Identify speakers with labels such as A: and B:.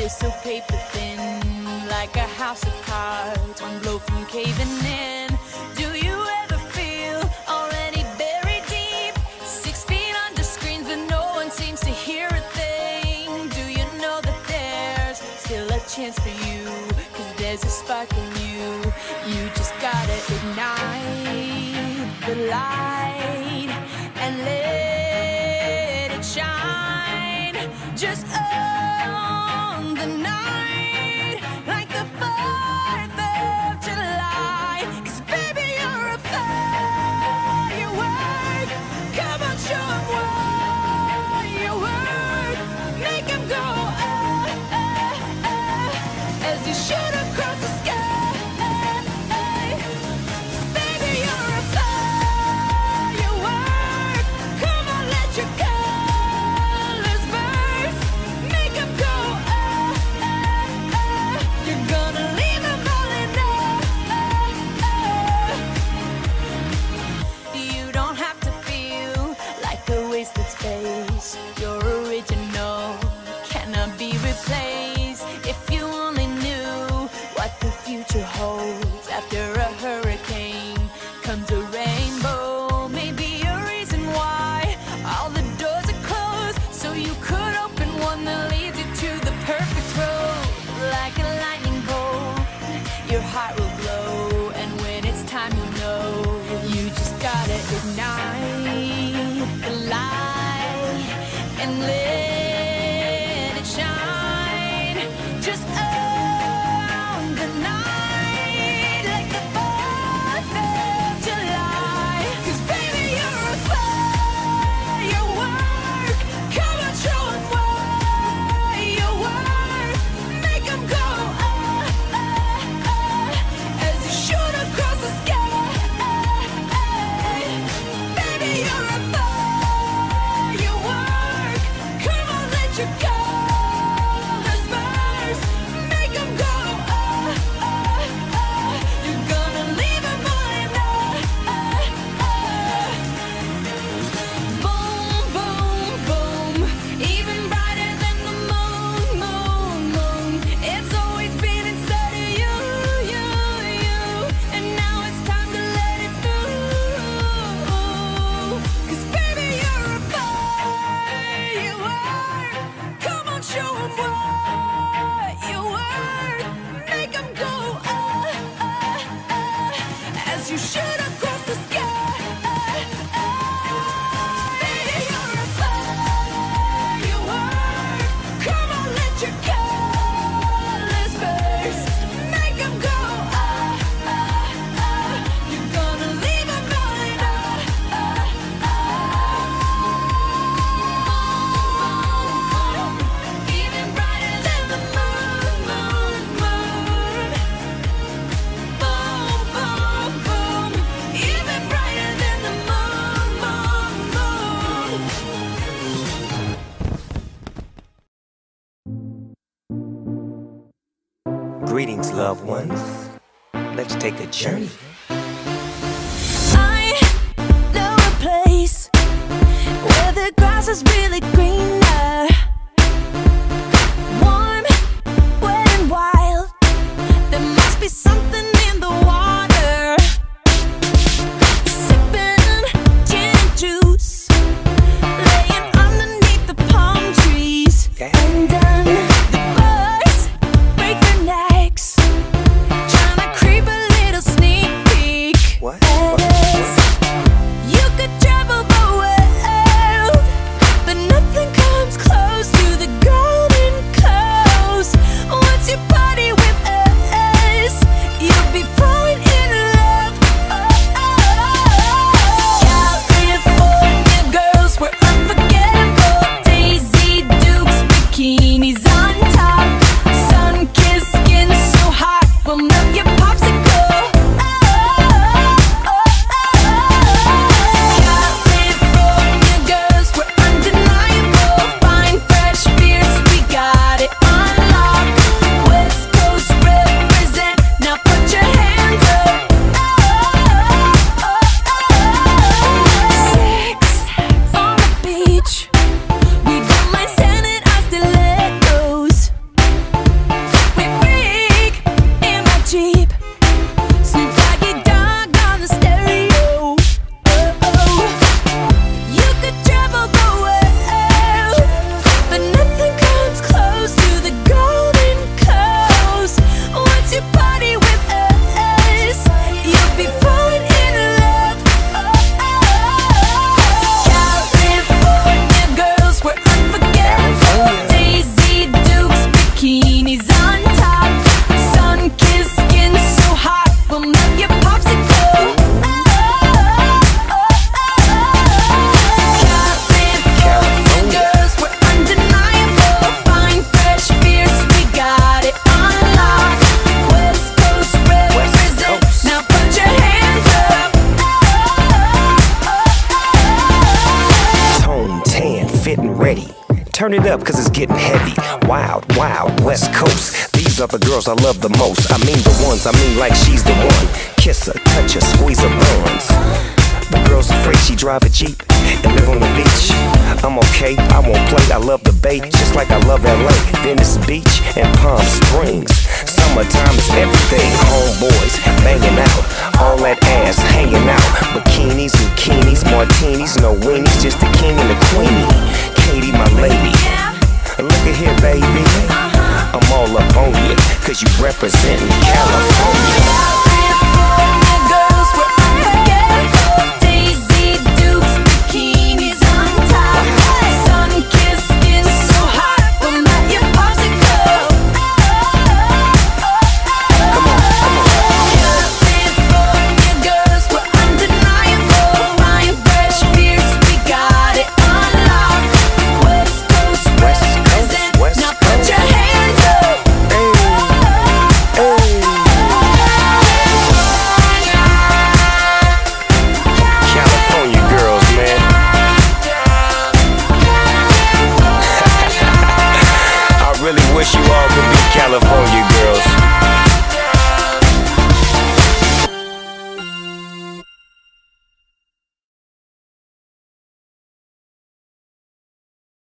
A: We're so paper thin, like a house of cards, one blow from caving in. Do you ever feel already buried deep, 6 feet under screens, but no one seems to hear a thing? Do you know that there's still a chance for you? 'Cause there's a spark in you. You just gotta ignite the light and let it shine. Just own the night like the 4th of July. 'Cause baby, you're a firework. Come on, show 'em what you work. Make 'em go as you shoot across the sky. Baby, you're a firework. Come on, let your colors burst. Make 'em go You're gonna leave 'em all in You don't have to feel like a wasted space. You're original, cannot be replaced. If you only knew what the future holds. After a hurricane comes a rainbow. Maybe a reason why all the doors are closed, so you could open one that leads you to the perfect road. Like a lightning bolt, your heart will glow, and when it's time, you know you just gotta ignite the light and let it shine. Just own the night like the 4th of July. 'Cause baby, you're a firework. Come on, show 'em what you work. Make 'em go as you shoot across the sky. Baby, you're a firework. Come on, let your colors burst. Make 'em go You're gonna leave 'em all in Boom, boom, boom. Even brighter than the moon, moon, moon. It's always been inside of you, you, you. And now it's time to let it through. 'Cause baby, you're a firework. Come on, show 'em what you work. Make 'em go as you shoot across the sky. Baby, you're a firework. Come on, let your colors burst. Make 'em go You're gonna leave 'em all in Even brighter than the moon, moon, moon. Boom, boom, boom. Even brighter than the moon, moon, moon.
B: Greetings, loved ones. Let's take a journey.
A: I know a place where the grass is really greener. Warm, wet and wild. There must be something in the water. Sipping gin and juice, laying underneath the palm trees. And then the birds break their necks, trying to creep a little sneak peek.
B: What?
A: As you could travel the world, but nothing comes close
B: Turn it up, cause it's getting heavy. Wild, wild, West Coast. These are the girls I love the most. I mean the ones, I mean like she's the one. Kiss her, touch her, squeeze her buns. The girl's afraid she drive a Jeep and live on the beach. I'm okay, I won't play, I love the bay, just like I love LA, Venice Beach, and Palm Springs. Summertime is everything, homeboys banging out, all that ass hanging out. Bikinis, bikinis, martinis, no weenies, just the king and the queenie. Katie, my lady, look at here, baby, I'm all up on you, cause you representing California.